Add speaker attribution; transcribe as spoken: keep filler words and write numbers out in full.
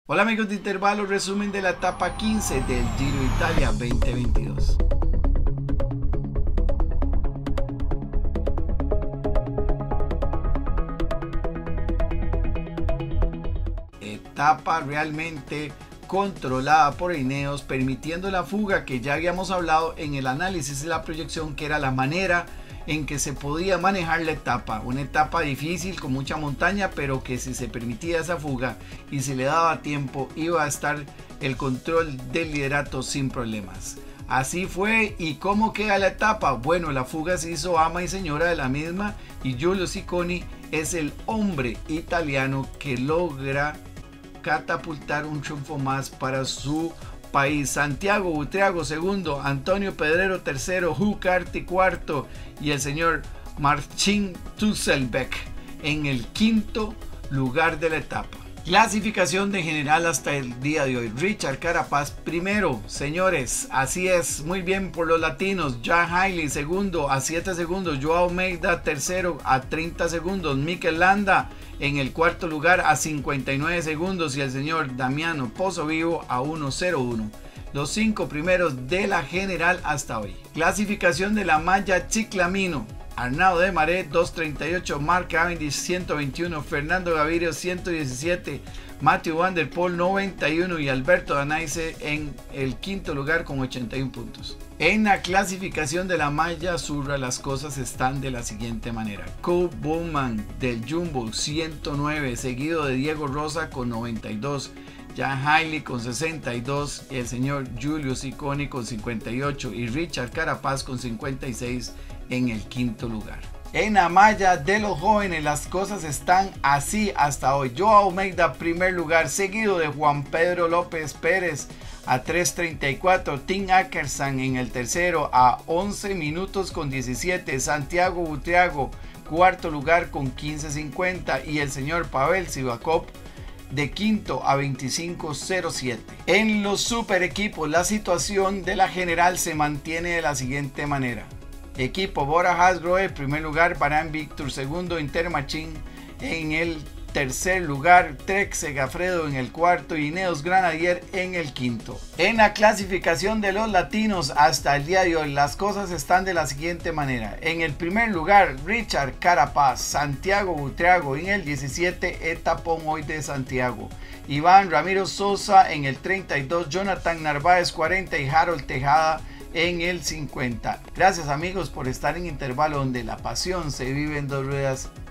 Speaker 1: Hola amigos de Intervalo, resumen de la etapa quince del Giro Italia veinte veintidós. Etapa realmente controlada por Ineos, permitiendo la fuga que ya habíamos hablado en el análisis y la proyección, que era la manera en que se podía manejar la etapa. Una etapa difícil con mucha montaña, pero que si se permitía esa fuga y si le daba tiempo, iba a estar el control del liderato sin problemas. Así fue. ¿Y cómo queda la etapa? Bueno, la fuga se hizo ama y señora de la misma, y Giulio Ciccone es el hombre italiano que logra catapultar un triunfo más para su país. Santiago Buitrago segundo, Antonio Pedrero tercero, Hugh Carty cuarto y el señor Marcin Tüsselbeck en el quinto lugar de la etapa. Clasificación de general hasta el día de hoy. Richard Carapaz primero, señores, así es, muy bien por los latinos. Jack Hailey segundo a siete segundos, Joao Almeida tercero a treinta segundos, Mikel Landa en el cuarto lugar a cincuenta y nueve segundos y el señor Damiano Pozzovivo a uno cero uno. Los cinco primeros de la general hasta hoy. Clasificación de la malla Ciclamino. Arnaud Desmarais dos treinta y ocho, Mark Cavendish ciento veintiuno, Fernando Gaviria ciento diecisiete, Matthew Van Der Poel noventa y uno y Alberto Danaize en el quinto lugar con ochenta y uno puntos. En la clasificación de la malla Azurra las cosas están de la siguiente manera. Kobe Bowman del Jumbo ciento nueve, seguido de Diego Rosa con noventa y dos, Jack Hailey con sesenta y dos, el señor Giulio Ciccone con cincuenta y ocho y Richard Carapaz con cincuenta y seis en el quinto lugar. En la malla de los jóvenes las cosas están así hasta hoy. Joao Almeida primer lugar, seguido de Juan Pedro López Pérez a tres treinta y cuatro, Tim Ackersan en el tercero a once minutos con diecisiete, Santiago Buitrago cuarto lugar con quince cincuenta y el señor Pavel Sivakov de quinto a veinticinco cero siete. En los super equipos la situación de la general se mantiene de la siguiente manera. Equipo Bora-Hansgrohe primer lugar, Bahrain Victor segundo, Intermarché en el tercer lugar, Trek Segafredo en el cuarto y Ineos Grenadier en el quinto. En la clasificación de los latinos hasta el día de hoy las cosas están de la siguiente manera. En el primer lugar Richard Carapaz, Santiago Buitrago en el diecisiete, etapón hoy de Santiago, Iván Ramiro Sosa en el treinta y dos, Jonathan Narváez cuarenta y Harold Tejada en el cincuenta. Gracias amigos por estar en Intervalo, donde la pasión se vive en dos ruedas.